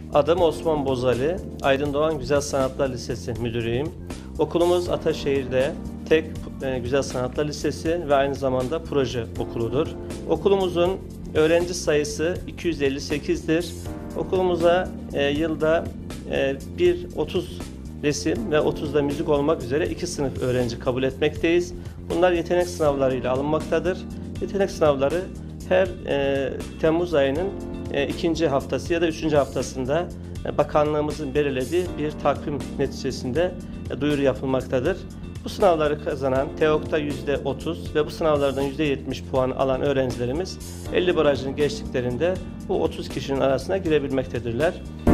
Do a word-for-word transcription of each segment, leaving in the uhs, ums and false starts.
Adım Osman Bozali, Aydın Doğan Güzel Sanatlar Lisesi müdürüyüm. Okulumuz Ataşehir'de tek e, Güzel Sanatlar Lisesi ve aynı zamanda proje okuludur. Okulumuzun öğrenci sayısı iki yüz elli sekiz'dir. Okulumuza e, yılda e, bir otuz resim ve otuz da müzik olmak üzere iki sınıf öğrenci kabul etmekteyiz. Bunlar yetenek sınavlarıyla alınmaktadır. Yetenek sınavları her e, Temmuz ayının e, ikinci haftası ya da üçüncü haftasında e, bakanlığımızın belirlediği bir takvim neticesinde e, duyuru yapılmaktadır. Bu sınavları kazanan TEOG'da yüzde otuz ve bu sınavlardan yüzde yetmiş puan alan öğrencilerimiz elli barajını geçtiklerinde bu otuz kişinin arasına girebilmektedirler.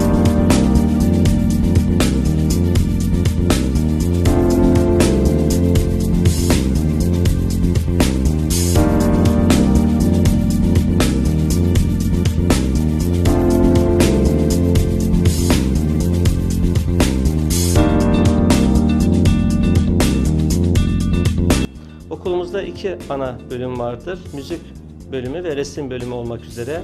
Okulumuzda iki ana bölüm vardır. Müzik bölümü ve resim bölümü olmak üzere.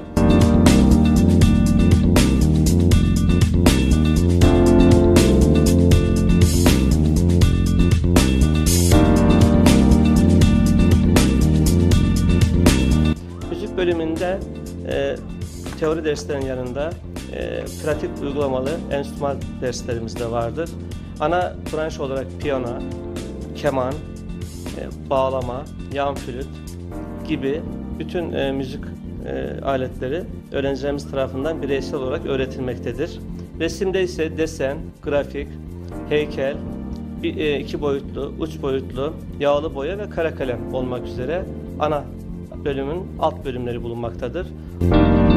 Müzik bölümünde e, teori derslerinin yanında e, pratik uygulamalı enstrüman derslerimiz de vardır. Ana branş olarak piyano, keman, bağlama, yan flüt gibi bütün e, müzik e, aletleri öğrencilerimiz tarafından bireysel olarak öğretilmektedir. Resimde ise desen, grafik, heykel, bir, e, iki boyutlu, uç boyutlu, yağlı boya ve kara kalem olmak üzere ana bölümün alt bölümleri bulunmaktadır.